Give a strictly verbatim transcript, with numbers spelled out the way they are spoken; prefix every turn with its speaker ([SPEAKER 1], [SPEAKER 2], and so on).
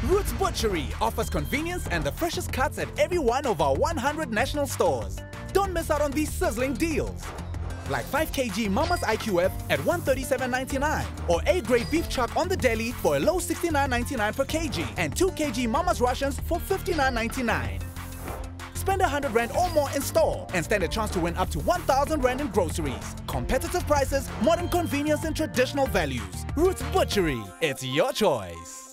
[SPEAKER 1] Roots Butchery offers convenience and the freshest cuts at every one of our one hundred national stores. Don't miss out on these sizzling deals. Like five kilogram Mama's I Q F at one thirty-seven ninety-nine, or A-grade beef chuck on the deli for a low sixty-nine ninety-nine per kg, and two kilogram Mama's Russians for fifty-nine ninety-nine. Spend one hundred rand or more in store and stand a chance to win up to one thousand rand in groceries. Competitive prices, modern convenience and traditional values. Roots Butchery, it's your choice.